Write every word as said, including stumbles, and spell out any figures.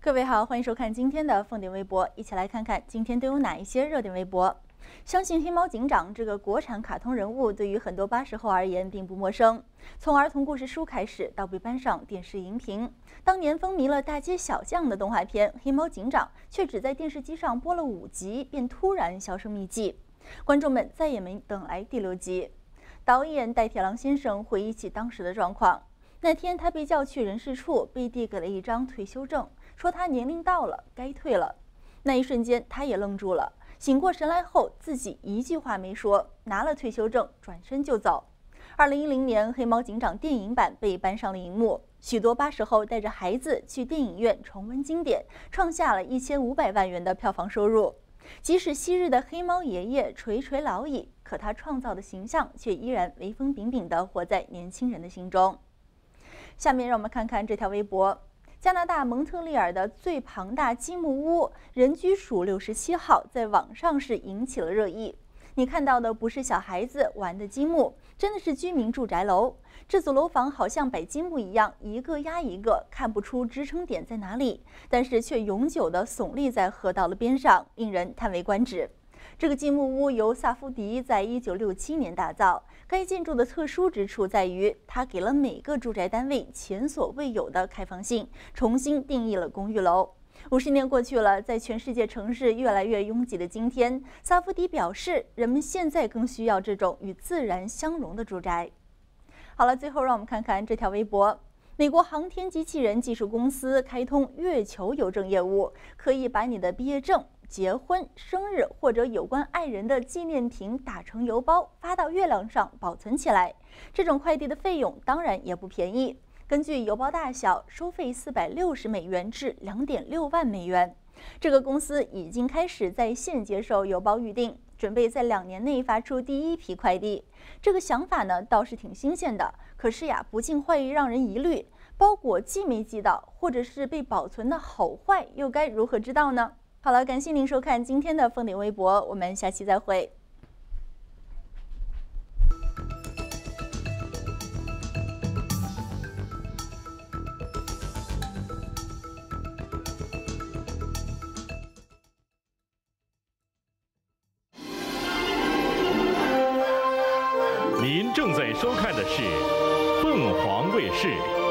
各位好，欢迎收看今天的凤点微博，一起来看看今天都有哪一些热点微博。相信黑猫警长这个国产卡通人物对于很多八十后而言并不陌生。从儿童故事书开始，到被搬上电视荧屏，当年风靡了大街小巷的动画片《黑猫警长》，却只在电视机上播了五集，便突然销声匿迹，观众们再也没等来第六集。导演戴铁郎先生回忆起当时的状况，那天他被叫去人事处，被递给了一张退休证，说他年龄到了，该退了。那一瞬间，他也愣住了。醒过神来后，自己一句话没说，拿了退休证，转身就走。二零一零年，《黑猫警长》电影版被搬上了荧幕，许多八十后带着孩子去电影院重温经典，创下了一千五百万元的票房收入。即使昔日的黑猫爷爷垂垂老矣，可他创造的形象却依然威风炳炳地活在年轻人的心中。下面让我们看看这条微博。加拿大蒙特利尔的最庞大积木屋人居属六十七号在网上是引起了热议。你看到的不是小孩子玩的积木，真的是居民住宅楼。这组楼房好像摆积木一样，一个压一个，看不出支撑点在哪里，但是却永久地耸立在河道的边上，令人叹为观止。这个积木屋由萨夫迪在一九六七年打造。该建筑的特殊之处在于，它给了每个住宅单位前所未有的开放性，重新定义了公寓楼。五十年过去了，在全世界城市越来越拥挤的今天，萨夫迪表示，人们现在更需要这种与自然相融的住宅。好了，最后让我们看看这条微博。美国航天机器人技术公司开通月球邮政业务，可以把你的毕业证、结婚、生日或者有关爱人的纪念品打成邮包，发到月亮上保存起来。这种快递的费用当然也不便宜，根据邮包大小，收费四百六十美元至两点六万美元。这个公司已经开始在线接受邮包预订，准备在两年内发出第一批快递。这个想法呢倒是挺新鲜的，可是呀，不禁会让人疑虑：包裹寄没寄到，或者是被保存的好坏，又该如何知道呢？好了，感谢您收看今天的凤点微博，我们下期再会。 您正在收看的是凤凰卫视。